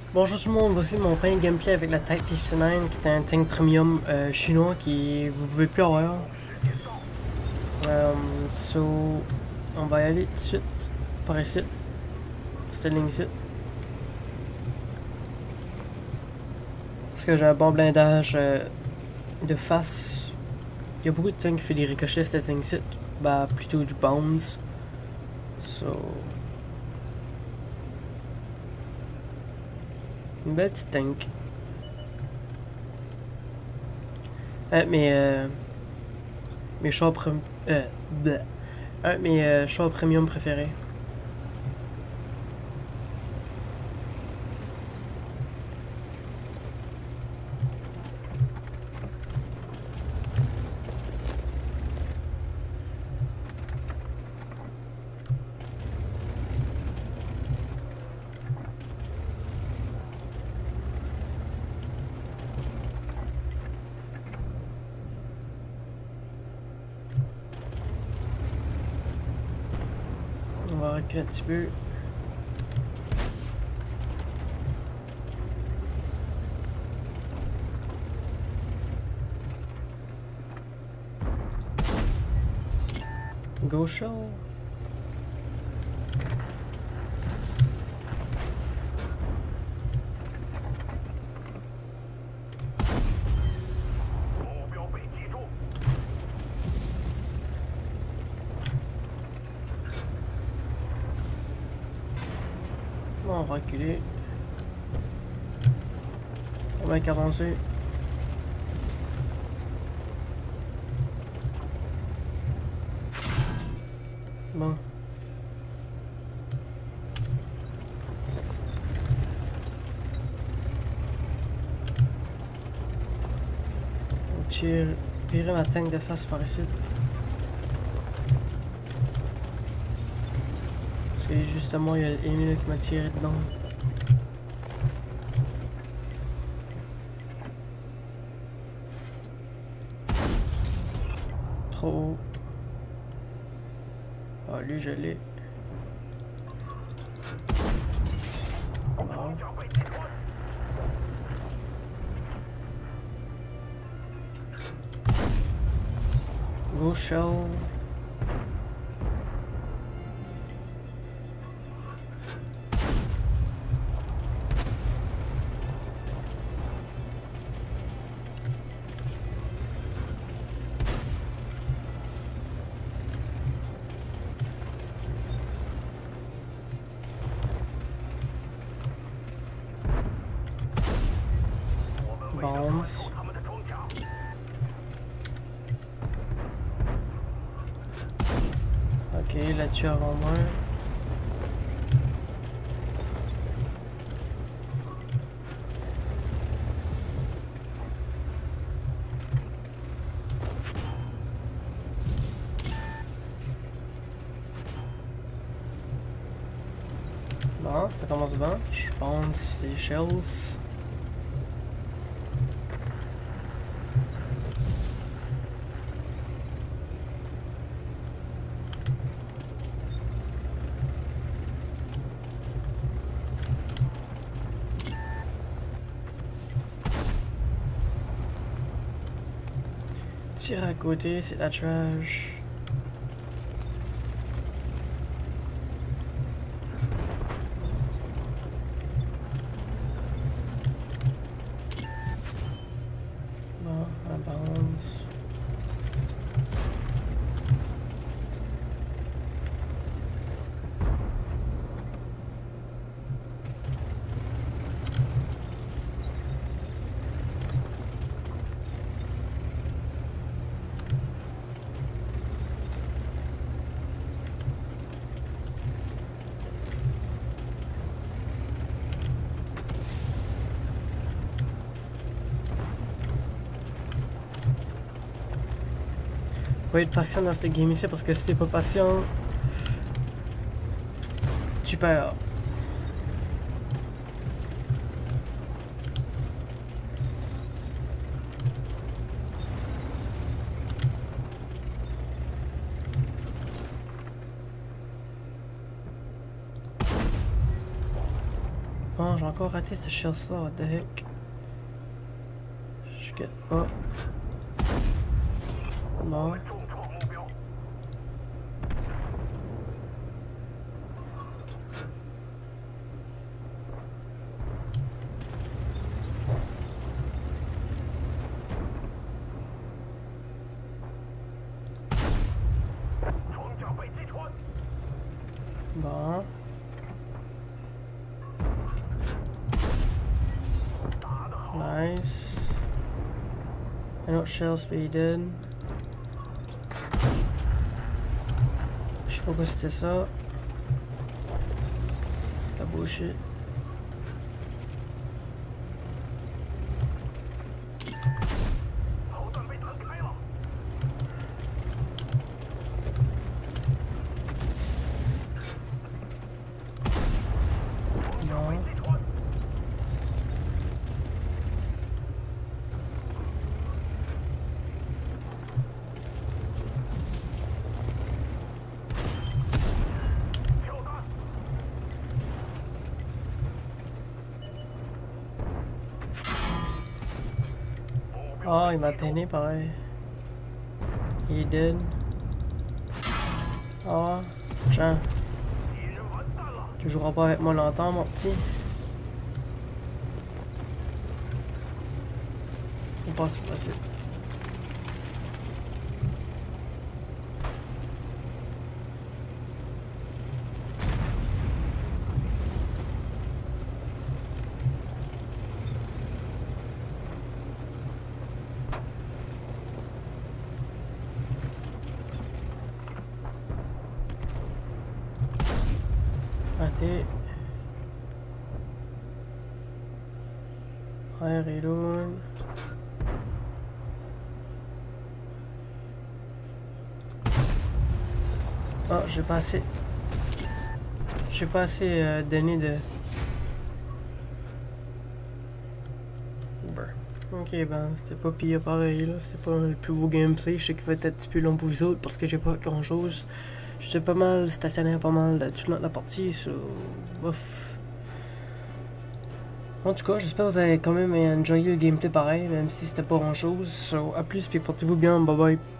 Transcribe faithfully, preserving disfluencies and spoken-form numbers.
Bonjour tout le monde, voici mon premier gameplay avec la Type cinquante-neuf qui est un tank premium euh, chinois qui vous pouvez plus avoir. Euh, so, on va y aller tout de suite par ici, cette ligne ici. Parce que j'ai un bon blindage euh, de face. Il y a beaucoup de tanks qui font des ricochets cette ligne ici, bah plutôt du bounce. So, une belle petite tank. Euh, mais euh, mes chars premium. Euh, bleh. Un de mes euh, chars premium préférés. On va reculer un petit peu. Go show. On va reculer. On va avancer. Bon. On tire, virer ma tank de face par ici. C'est justement, il y a Emile qui m'a tiré dedans. Trop haut. Ah, lui, je l'ai. Bon. Go show. Bombs. Ok, là-dessus avant moi. Bon, ça commence bien. Je pense les shells. Tire à côté, c'est la trash. Bon, un bounce. Faut être patient dans cette game ici parce que si t'es pas patient, tu perds. Bon, j'ai encore raté ce chasse là, what the heck. Je guette pas. Bon. Bon. Nice. Un autre shell speeded. Je sais pas quoi c'était ça. La bullshit. Oh, il m'a peiné pareil. Il est dead. Oh, Jean. Tu joueras pas avec moi longtemps, mon petit. On passe par la suite. Raté. Ouais, reload. Oh, j'ai pas assez. J'ai pas assez euh, donné de. Brr. Ok, ben, c'était pas pire pareil, là. C'était pas le plus beau gameplay. Je sais qu'il va être un petit peu long pour vous autres parce que j'ai pas grand chose. J'étais pas mal stationnaire, pas mal là, toute la partie, so. Ouf. En tout cas, j'espère que vous avez quand même enjoyé le gameplay pareil, même si c'était pas grand chose. So, à plus, puis portez-vous bien, bye bye.